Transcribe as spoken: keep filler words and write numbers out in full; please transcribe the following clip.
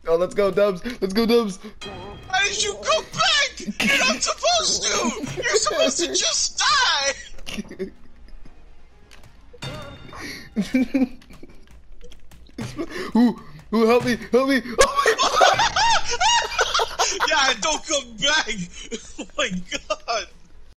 Oh, let's go, Dubs. Let's go, Dubs. Why did you come back? You're not supposed to. You're supposed to just die. Who? Who? Help me! Help me! Oh my Yeah, don't come back. Oh my god.